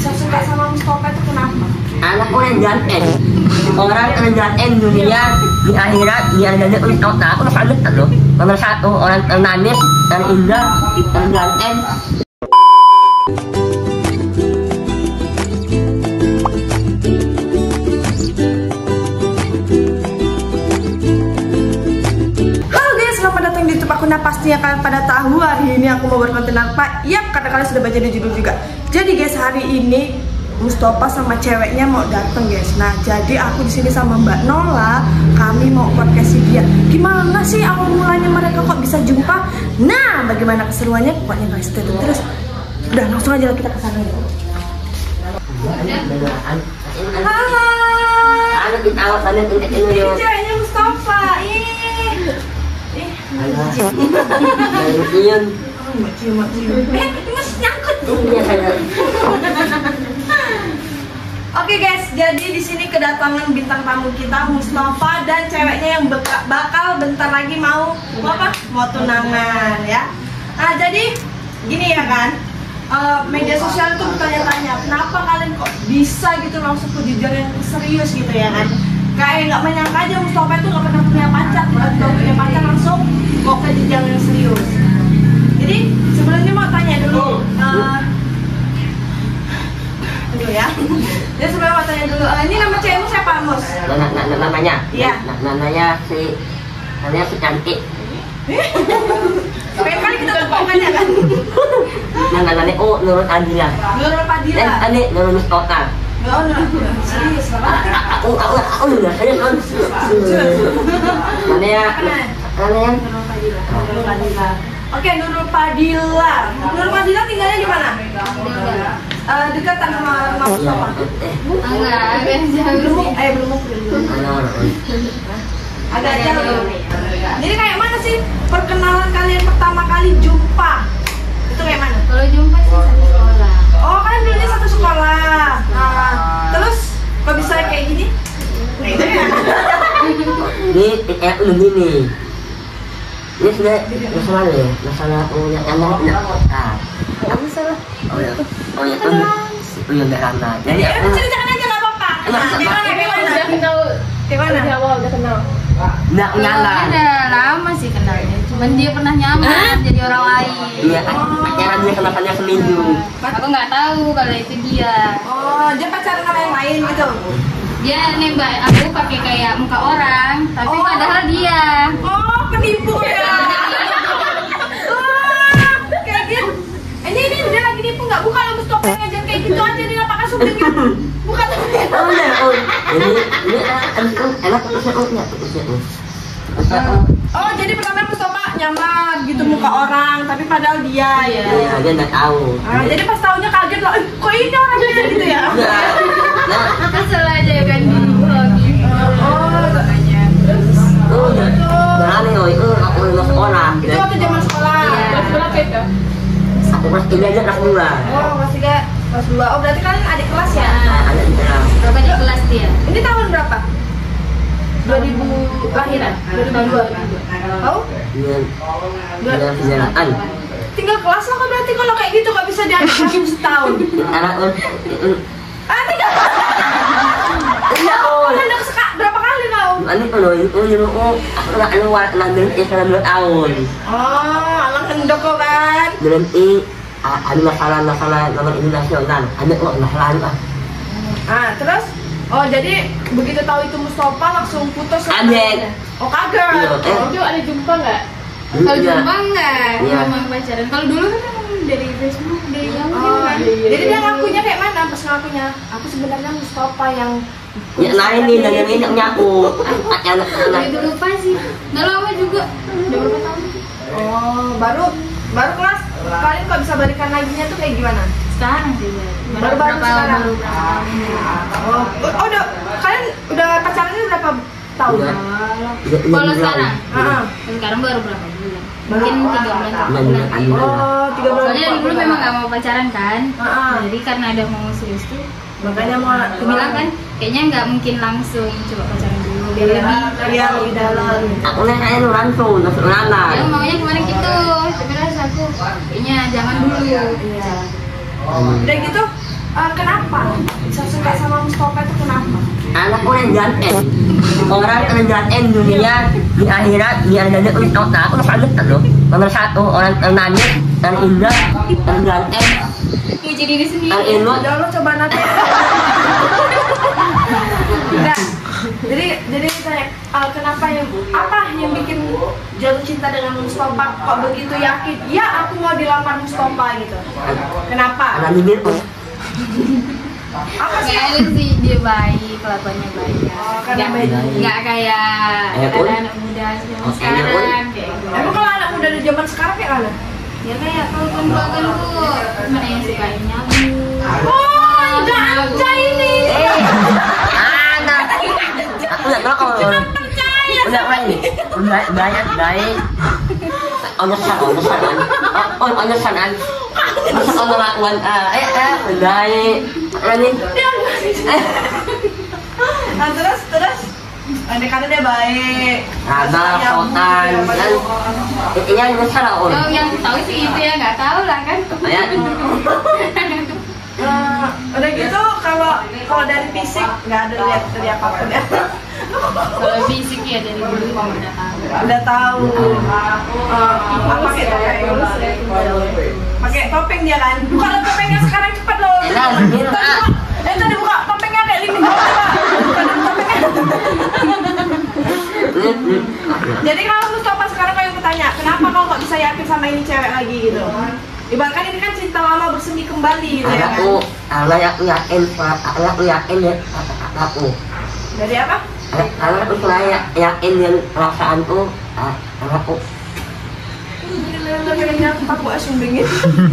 bisa suka sama Mustafa itu kenapa? Anak orang jantan, orang jantan dunia di akhirat dia ada oleh kota. Aku salut loh. Nomor satu orang nangis, orang indah, orang jantan. Nah pastinya kalian pada tahu hari ini aku mau berkonten apa? Yap, karena kalian sudah baca di judul juga. Jadi guys, hari ini Mustafa sama ceweknya mau dateng guys. Nah jadi aku di sini sama Mbak Nola, kami mau podcast dia. Gimana sih awal mulanya mereka kok bisa jumpa? Nah bagaimana keseruannya? Pokoknya guys stay tune terus. Udah langsung aja kita ke sana ya. Halo. Halo kita awal sana ini. Ceweknya Mustafa. Cium. Mas nyangkut. Oke guys, jadi di sini kedatangan bintang tamu kita Mustafa dan ceweknya yang bakal bentar lagi mau apa? Mau tunangan ya. Nah jadi gini ya kan, media sosial itu bertanya-tanya kenapa kalian kok bisa gitu langsung ke jenjang yang serius gitu ya kan? Kayak nggak menyangka aja Mustafa itu nggak pernah punya pacar, tiba-tiba punya pacar langsung kok ke jenjang yang serius. Jadi sebelumnya mau tanya dulu, ya. Jadi sebelumnya mau tanya dulu, ini nama cewekmu siapa, Mus? Namanya? Iya. Namanya si cantik. Kayak kali kita kepokannya kan? Namanya Nurul Adila. Nurul Adila. Dan Nurul Mustafa. Oh, serius lah. Aku udah serius. Mana ya? Nurul Padilla. Oke, Nurul Padilla. Nurul Padilla tinggalnya di mana? Dekat sama rumah Mustafa. Agak jauh. Belum. Agak jauh. Jadi kayak mana sih perkenalan kalian pertama kali jumpa? Itu kayak mana? Kalau jumpa sih satu sekolah. Oh, kalian dulunya satu sekolah. Nah, terus kok bisa kayak gini? Nah, itu ya. Ini kayak begini. Ini sudah masalah ya, masalah punya anak. Masalah. Oh ya nggak lama. Jadi aku ceritakan aja nggak apa-apa. Gimana? Udah kenal. Gimana? Dari awal udah kenal. nggak nyala. Udah lama sih kenalnya. Cuman dia pernah nyamar jadi orang lain. Iya, pacaran dia kenapanya seminggu. Aku nggak tahu kalau itu dia. Oh, dia pacaran sama yang lain gitu. Dia nembak aku pakai kayak muka orang, tapi padahal dia. Oh, penipu ya. Kayak gitu. Ini dia lagi nipu nggak? Bukan lo Mustafa ngajar kayak gitu aja dia pakai sumpit gitu. Bukan. Ini enak putusnya. Oh, jadi pertama Mustafa nyamar gitu muka orang, tapi padahal dia ya. Iya, dia nggak tahu. Jadi pas tahunya kaget loh, kok ini orangnya gitu ya? Kesel aja kan dulu lagi. Aku lulus sekolah. Itu waktu zaman sekolah. Kelas berapa itu? Aku kelas 3 aja kelas 2. Oh, kelas 3, kelas 2. Oh, berarti kalian adik kelas ya? Ada di kelas. Berapa di kelas dia? Ini tahun berapa? 2000 lahiran? 2002. Tahu? Dengan kejaraan. Tinggal kelas lah kok berarti kalau kayak gitu nggak bisa diadik langsung setahun. Anak Tinggal. iya Anda berapa kali kau? Ani kalau itu aku nggak keluar nanti selama 2 tahun. Oh, alang hendok kok kan? Berarti ada masalah nomor ini nasional. Ada kok masalah. Terus? Oh, jadi begitu tahu itu Mustafa langsung putus. Kaget. Oh, kaget. Itu ada jumpa nggak? Kalau jumpa nggak? Memang pacaran. Kalau dulu kan memang dari Facebook, dari yang kan. Jadi dia ngakunya kayak mana pas ngakunya? Aku sebenarnya Mustafa yang Ya lain nih dan yang ini nyaku. Anak. Itu lupa sih. Nggak lama juga. Udah berapa tahun? Oh, baru kelas. Kalian kok bisa balikan laginya tuh kayak gimana? Sekarang sih. Baru sekarang. Baru berapa tahun? Oh, kalian udah pacarannya berapa tahun? Kalau sekarang? Sekarang baru berapa bulan? Mungkin 3 bulan 4 bulan. Oh, 3 bulan. Soalnya dari dulu memang nggak mau pacaran kan. Jadi karena ada mau serius tuh, makanya mau bilang kan kayaknya nggak mungkin langsung coba pacaran dulu biar lebih dalam. Aku nanya lu langsung masuk lama. Ya maunya kemarin gitu, tapi rasa aku kayaknya jangan dulu. Udah gitu Kenapa bisa suka sama Mustafa itu kenapa? Anak orang jantan, orang jantan dunia di akhirat dia ada untuk aku sangat loh. Nomor satu orang nangis, orang indah, orang jantan. Puji diri sendiri. Orang ilmu. Ya Allah coba nanti. Enggak. Jadi saya kenapa apa yang bikin jatuh cinta dengan Mustafa kok begitu yakin? Ya aku mau dilamar Mustafa gitu. Kenapa? Anak bibir pun. Apa sih? Kayaknya sih dia baik, kelakuannya baik. Karena baik. Nggak kayak anak muda sekarang kayak gitu. Emang kalau anak muda di zaman sekarang kayak mana? Ya kayak kalau keluarga tuh mana yang suka nyabu. Oh, udah aja ini. Anak. Aku nggak tahu. Udah baik, udah baik. Onyesan. Masa kalau lakukan baik. Ini. Nah terus. Kadang-kadang dia baik. Ada kotan kan. Ini yang besar lah Oh, yang tahu sih itu ya, nggak tahu lah kan. Ya. Udah gitu kalau dari fisik nggak ada lihat dari apapun ya. Kalau fisik ya dari dulu udah tahu. Pakai topeng. Pakai topeng dia kan. Kalau topengnya sekarang cepat loh. Tadi buka topengnya kayak lini bawah Pak. Topengnya. Jadi kalau Mustafa sekarang kayak bertanya, kenapa kau nggak bisa yakin sama ini cewek lagi gitu? Ibaratkan ini kan cinta lama bersemi kembali gitu ya kan? Aku yakin ya aku. Dari apa? Aku yakin dan perasaanku aku. Aku asyik bingit.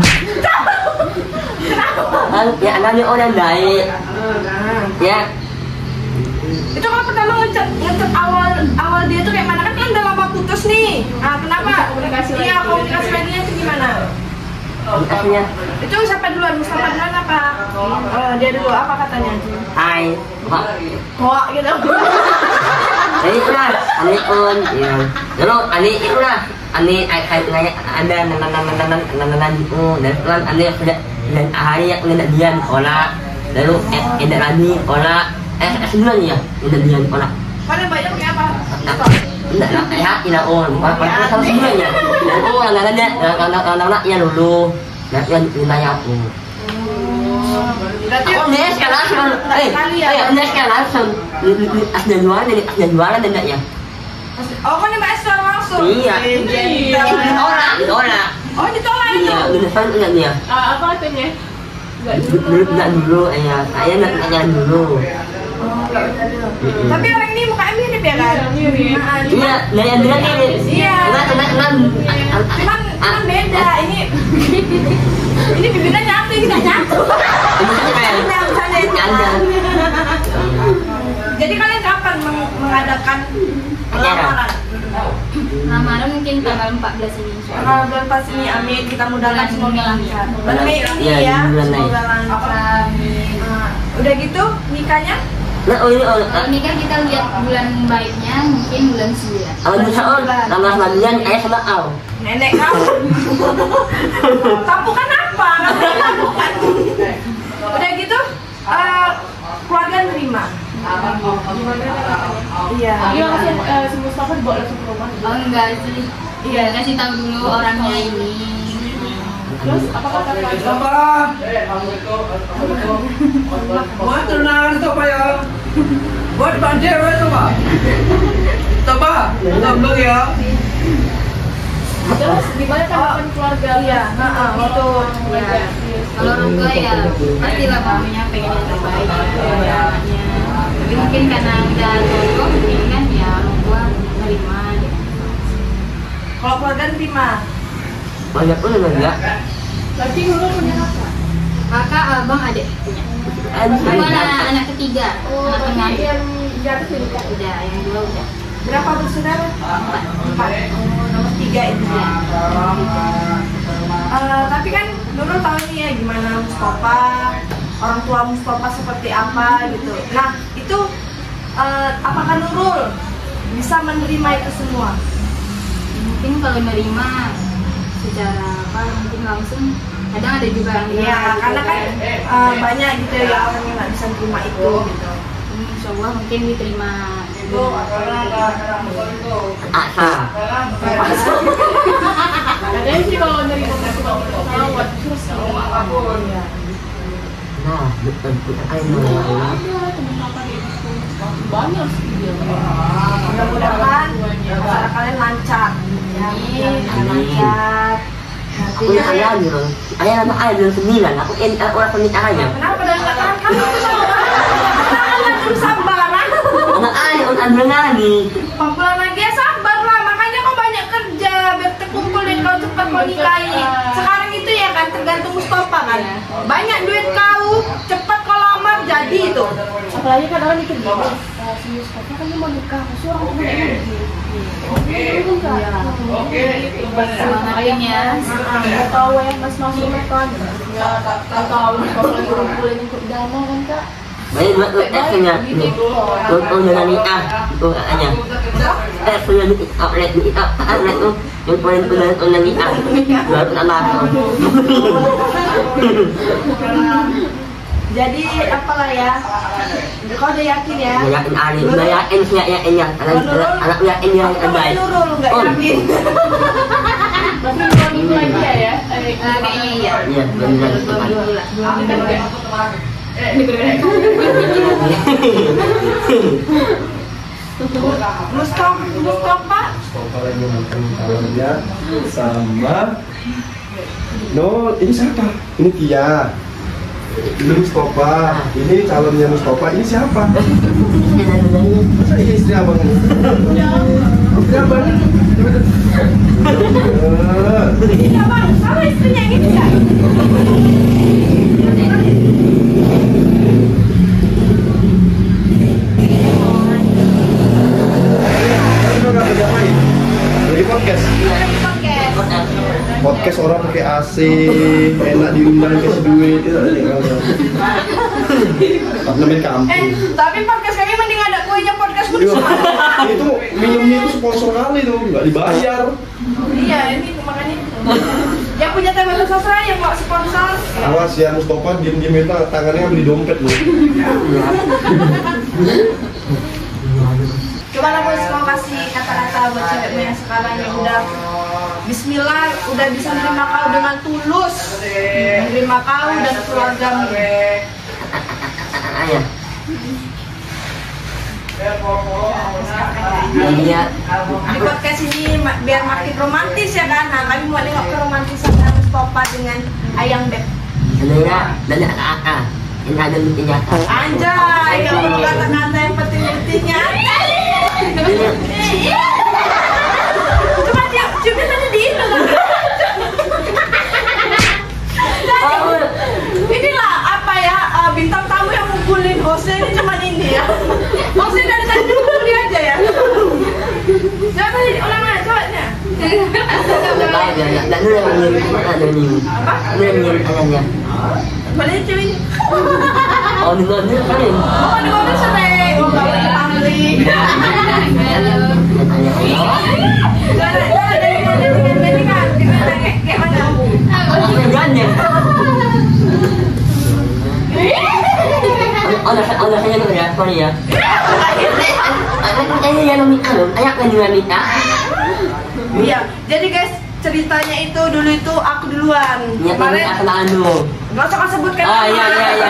Ya anaknya orang baik. Ya. Itu kalau pertama ngechat awal dia tuh kayak mana kan udah lama putus nih. Nah kenapa? Komunikasi lagi itu gimana? Komunikasinya. Itu siapa duluan? Mustafa duluan apa? Dia dulu apa katanya? Hai, Wah gitu. Jadi itulah, ani pun, ya. Lalu ani itulah, ani ada nangan itu dan kan ani sudah dan hari yang tidak dian olah, lalu tidak lagi olah, sebulan ya tidak dian olah. Mana banyak pakai apa? Tidak lah, tidak bukan sama sebulan ya. Oh, anak ya dulu, dan wilayah aku. Berarti Aku nih sekarang langsung, asnya jualan tidak ya? Oh kan ini maestro langsung. Iya. Ditolak. Oh ditolak itu. Iya, beneran enggak dia? Apa katanya? Enggak dulu, ya. Saya enggak dulu. Tapi orang ini mukanya mirip ya kan? Iya, yang bilang ini. Iya. Cuman beda. Ini bibirnya nyatu, ini nggak nyatu. Jadi kalian kapan mengadakan lamaran? Lamaran mungkin tanggal 14 ini. Tanggal 14 ini, amin. Kita mudahkan semoga lancar. Bulan Mei ini Iya, ya, bulan Mei. semoga lancar. Udah gitu nikahnya? Nah, oh ini Ini kan kita lihat bulan baiknya mungkin bulan 9. awal Musaon, tanggal 9 ayah sama Al. Nenek kamu. Tampukan apa? Tampukan. Udah gitu, keluarga nerima. Iya. Si Mustafa dibawa langsung ke rumah. Oh enggak sih. Iya, kasih tahu dulu orangnya ini. Terus apakah kata Mustafa? Buat tunangan itu apa ya? Buat banjir itu pak. Coba, tolong ya. Terus gimana tanggapan keluarga? Iya, waktu Ya, kalau Ruga ya pastilah mamanya pengen yang terbaik ya anaknya. Tapi mungkin karena udah cocok mungkin kan ya orang tua nerima gitu. kalau keluarga nerima. Banyak pun enggak. Berarti dulu punya kakak? Kakak, abang, adik punya. Aku anak ketiga, anak tengah. Udah, yang dua udah. Berapa bersaudara? 4. Nomor 3 itu ya. Tapi kan Nurul tahu nih ya gimana Mustafa, orang tua Mustafa seperti apa gitu. Nah itu apakah Nurul bisa menerima itu semua? Mungkin kalau nerima secara apa mungkin langsung kadang ada juga yang Iya, karena kan banyak gitu ya orang yang nggak bisa terima itu gitu. insya Allah mungkin diterima. Asa. Kadang sih kalau dari salawat terus Nah, betul kita ayo. banyak sih dia. Mudah-mudahan acara kalian lancar. Amin, lancar. Nanti Aku yang ayah gitu. Ayah nama ayah belum 9. Aku orang pernikahannya. kenapa dan nggak tahan kamu tuh sabar? Tahan terus sabaran. Anak ayah orang ambil lagi. Pembulan lagi ya sabar lah. Makanya kau banyak kerja biar terkumpul dan kau cepat kau nikahi. Sekarang itu ya kan tergantung Mustafa kan. Banyak duit kau, cepat kau lamar jadi itu. Apalagi kan orang mikir gini, si Mustafa kan dia mau nikah, pasti orang tuh mau semangatin ya. Nggak tahu ya mas masuk kan? Nggak tahu kalau lagi kumpulin ikut dana kan kak? Baik buat akhirnya. Untuk dengan nikah itu katanya. Sudah di outlet tuh yang paling benar untuk nikah. Baru tak masuk. Jadi apalah ya? Kau udah yakin ya? Yakin Ali, udah yakin sih yakin ya. Anak yakin yang terbaik. Nurul nggak yakin. Tapi dua minggu lagi ya? Kayaknya iya. Iya, benar. Mustafa lagi makan makanannya sama No, ini siapa? Ini Tia. Ini Mustafa. Ini calonnya Mustafa. Ini siapa? Masa iya istri abang ini? Istri abang ini? Iya bang, sama istrinya gitu ya? Lagi podcast. Podcast orang pakai AC, enak diundang kasih duit, itu ada yang karena main kampung. Tapi podcast kayaknya mending ada kuenya podcast pun Iya. Itu minumnya itu sponsor kali tuh, nggak dibayar. Iya, ini makanya yang punya tema sastra yang mau sponsor. Awas ya Mustafa diem-diem itu tangannya beli dompet loh. Coba lah bos, mau kasih kata-kata buat cewekmu yang sekarang yang udah Bismillah, udah bisa menerima kau dengan tulus, menerima kau dan keluargamu. Ayah. Iya. Di podcast ini biar makin romantis ya kan, nah kami mau nengok keromantisan Mustafa dengan Ayang Beb. Sebenarnya dari anak-anak ini ada buktinya. Anjay, gak perlu kata-kata yang penting-pentingnya. Cuma ciumnya tadi di itu kan. Inilah apa ya, bintang tamu yang mukulin hostnya ini cuma ini ya. Hostnya dari tadi mukul dia aja ya. Coba tadi ulang aja cowoknya. Tidak dulu yang mengirim ada nih. Apa? Ada yang mengirim ayahnya. Balik ceweknya. Oh di luar negeri kan? Oh di mobil sering. Oh gak boleh pangling. Kayak mana? Oh, saya dulu ya, sorry ya. Ini yang nikah loh, ayah kan juga nikah. Iya, jadi guys ceritanya itu dulu itu aku duluan. Niat nikah sama Anu. Gak usah kau sebutkan. Iya.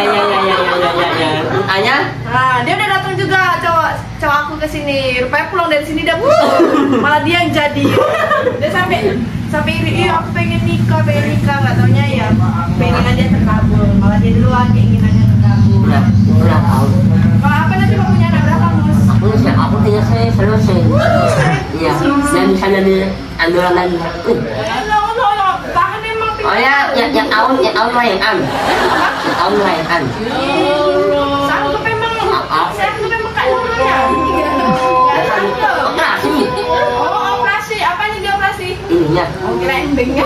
Ayah? Nah, dia udah datang juga cowok aku ke sini. Rupanya pulang dari sini dia malah dia yang jadi. Dia sampai iri, iya aku pengen nikah. Gak taunya ya pengen dia terkabul. Malah dia duluan keinginannya terkabul. Udah tahu. Kalau apa nanti mau punya anak berapa mus? Aku tinggal saya selesai. Iya, dan bisa jadi andalan lagi. Tahan emang. Oh ya, yang tahun merayakan. Yang tahun merayakan. Sanggup emang. Sanggup emang kak namanya. Operasi. Oh operasi, apanya dia operasi? Ininya. Oh kira endingnya.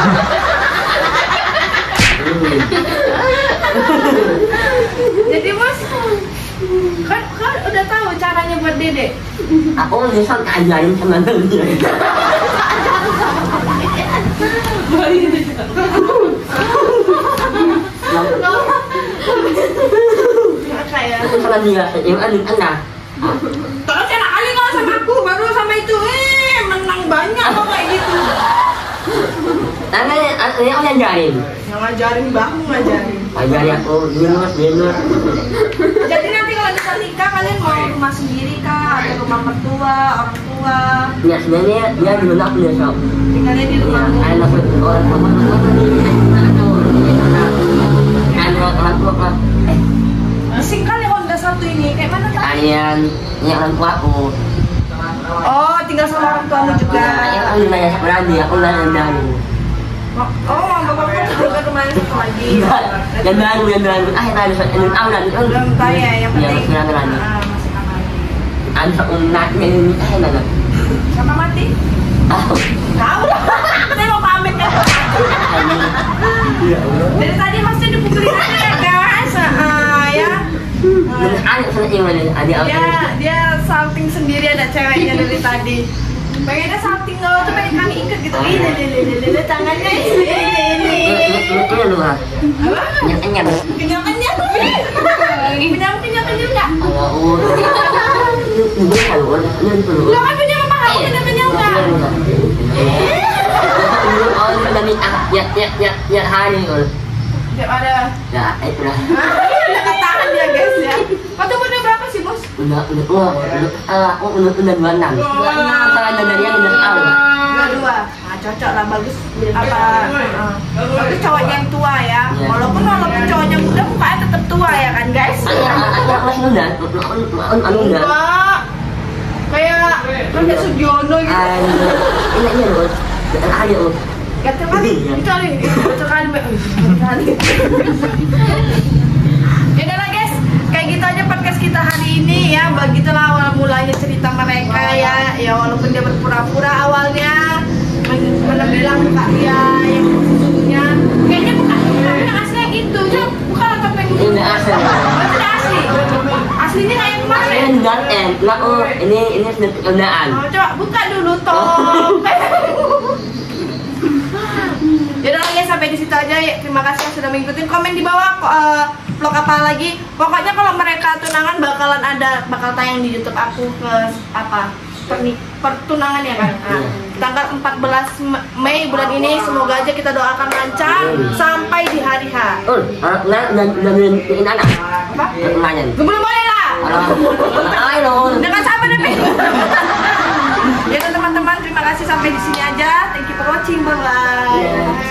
Jadi mas, kan udah tahu caranya buat dedek. Aku bisa ajarin sama dia. Aku sama dia, yang anak. Terus enak kali kalau sama aku, baru sama itu, menang banyak kok kayak gitu. Tangan yang ngajarin. Yang ngajarin bahu ngajarin. Ngajarin aku, binus. Jadi nanti kalau bisa nikah kalian mau rumah sendiri kah atau rumah mertua, orang tua? Ya sebenarnya dia di mana aku dia sok. Tinggalnya di Ya, rumahmu. anak orang tua orang tua kan. Bising kali Honda satu ini, kayak mana tadi? Kalian yang orang tua aku. Oh, tinggal sama orang tuamu juga. Yang aku nanya berani, aku nanya. Oh, bapak juga kemarin satu lagi. Yang baru. Tadi soal awal Belum tahu ya, yang penting. Ya, masih lagi. Masih lama. Ada unatnya ini mana? Siapa mati? Tahu lah. Saya mau pamit kan. Dari tadi masih dipukulin aja ya guys. Ya. Ada sana gimana? Ada Dia salting sendiri ada ceweknya dari tadi. Pengennya salting lo tuh pengen kami ikat gitu. Ini tangannya ini. Ini lu ah. Apa? Kenyang. Kenyang-kenyang. Kenyang-kenyang enggak? Oh. Ini kalau ini perlu. Lo kan punya apa? Kamu kenyang-kenyang enggak? Oh, sudah nih ya hari ul. Dia ada. Ya, itulah. Udah ketahan dia guys ya. Waktu umurnya berapa sih bos? Udah 26. Antara dari yang udah tahu. 22. Nah cocok lah, bagus. Bagus cowoknya yang tua ya. Walaupun cowoknya muda mukanya tetap tua ya kan guys. Mas muda, muda. Wah, kayak Sugiono gitu. Ini loh. Ada loh. Gatel kali, itu kali. Ya udah lah guys, kayak gitu aja podcast kita hari ini ya. Begitulah awal mulanya cerita mereka ya. Ya walaupun dia berpura-pura awalnya bilang muka dia yang sesungguhnya kayaknya bukan aslinya gitu. Ya bukan topeng gitu. Ini asli. Tidak asli. Aslinya kayak kemarin. Ini dan ini sudah penodaan. Oh, coba buka dulu topeng. Yaudah guys, sampai di situ aja ya. Terima kasih yang sudah mengikuti. Komen di bawah vlog apa lagi. Pokoknya kalau mereka tunangan bakal tayang di YouTube aku ke pertunangan ya kan. Nah, tanggal 14 Mei bulan ini semoga aja kita doakan lancar sampai di hari H. Dan anak. Apa? Lumayan. Belum boleh lah. Ayo. Dengan siapa deh? Ya teman-teman, terima kasih sampai di sini aja. Thank you for watching. Bye bye.